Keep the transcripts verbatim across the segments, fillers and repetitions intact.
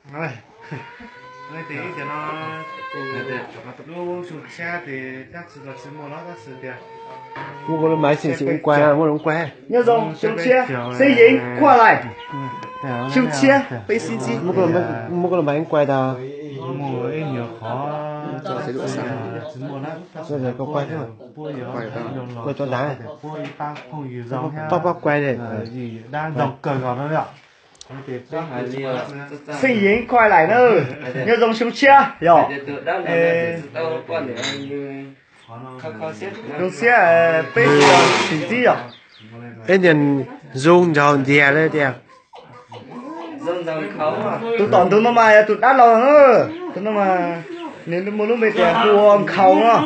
rồi rồi thì cho nó lúc xuống xe thì chắc là sẽ mua nó chắc sẽ mua cái máy xịn xịn quay à mua nó quay nhớ rồi xuống xe xây dựng qua lại xuống xe bây xin gì mua cái máy mua cái máy quay đâu mua cái nhiều khó cho sẽ đổ sáng rồi rồi có quay thôi quay cho đá bóc bóc quay đây gì đang dòng cờ gòn nó đấy xây dựng qua lại nữa nhớ rồi xuống xe rồi xuống xe bây giờ xin gì rồi cái nhân dùng cho đẻ đấy đẻ tụi toàn tụi nó mà tụi đắt lâu nữa tụi nó mà nếu nó muốn lúc bây giờ cua ông khâu nó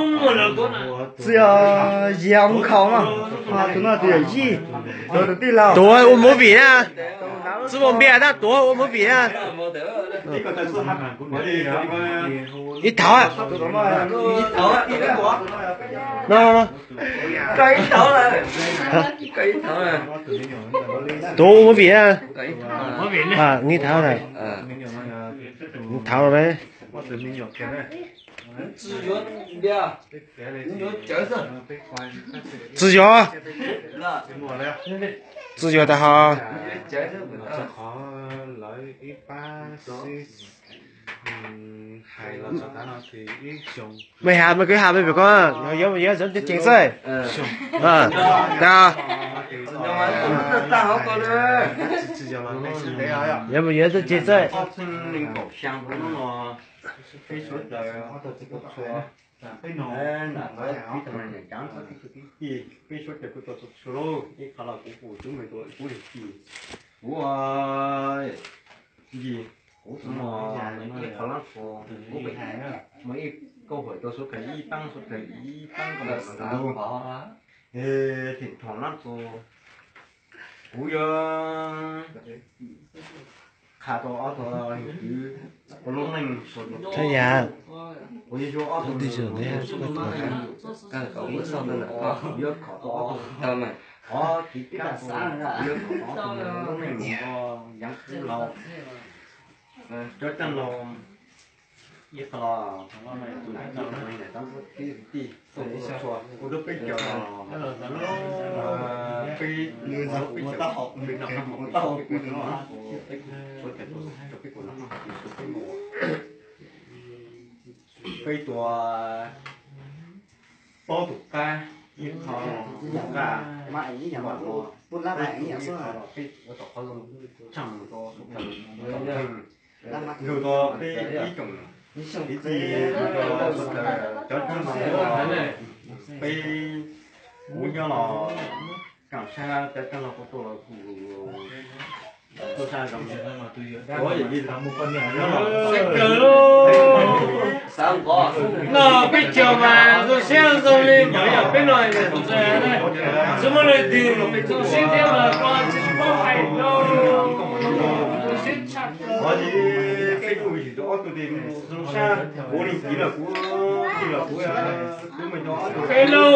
giờ gì ông khâu nó à tụi nó tụi gì rồi tụi đi lâu tôi ôm mua bì nha sư phụ bia đó tôi ôm mua bì nha ít tháo à nó nó cây tháo là cây tháo là tôi ôm mua bì nha à nghĩ tháo này tháo rồi đấy自由自由的好mày hàm mày cứ hàm mày phải có nó giống như giống như chính xác à đó giống như giống chính xác cái số đời họ tổ chức có cái nổ cái thằng này trắng cái cái số đời của tổ chức solo cái khả năng của phụ chúng mình tuổi của gì của gì của mà cái khả năng của của bị hại á mấy câu hỏi tôi số cái tăng số cái tăng còn là sao đó thì thằng nó của của khá to ở đó cứ có lúc mình thế nhà đi trường đấy cái cậu bữa sau nữa là có biết khó to tao mà có chỉ cái là sáng là biết khó to lúc mình có dám cứ lâu cho chân lâu ít là thằng này tụi nó này này tao cái gì tôi sẽ xóa tôi được cái giờ cái người ta người ta học mình học người ta học mình nó cây tua bao tục ca những họ những cả mãi như nhà bạn buôn lá mãi như nhà số là cái tôi tỏ khó luôn chẳng có số thần người to cái ý trồng cái gì cho cho cho nó cái muốn cho nó cảm xa cái cho nó có tổ là tôi sai rồi mà tôi có gì làm một con nhà nó sẽ cờ luôn sao có nó biết chiều mà rồi xem rồi lên nhỏ nhỏ bên ngoài này tôi sẽ đây chúng nó lên từ tôi sẽ theo là con sẽ có hay đâu tôi sẽ chặt có gì cái đuôi gì đó tôi tìm xong xa bố đi chỉ là của chỉ là của của mình đó hello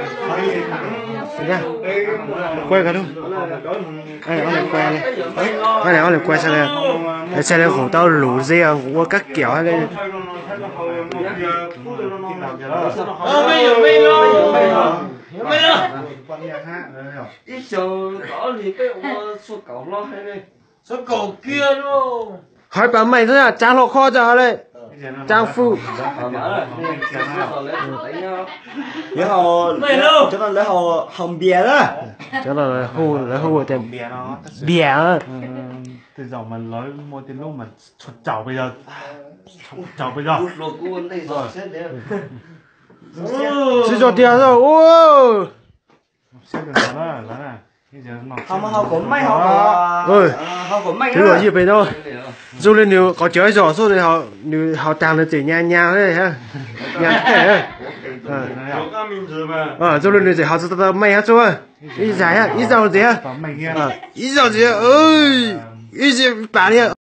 nha quay cả luôn ai nó lại quay này ai này nó lại quay sang đây để xem đây của tao lũ dê của các kiểu hay cái bây giờ bây giờ bây giờ bây giờ ít giờ có gì cái số cầu lo hay đây số cầu kia luôn hỏi bà mày thế là trang lọ kho cho đây trang phu lấy hồ cho nó lấy hồ hồng bìa đó cho nó là hồ là hồ tiền bìa từ dòng mà nói một tiếng lúc mà chuột chảo bây giờ chảo bây giờ chỉ cho tiền rồi ô xem được nó là nó là không không có may không có ơi không có may thứ rồi gì vậy đâu dù lên nếu có chơi giỏ số thì họ nếu họ tàng là chỉ nhà nhà đấy ha nhà thế à dù lên nếu chỉ họ sẽ tao may hết rồi ít giải á ít giàu gì á ít giàu gì ơi ít gì bà đi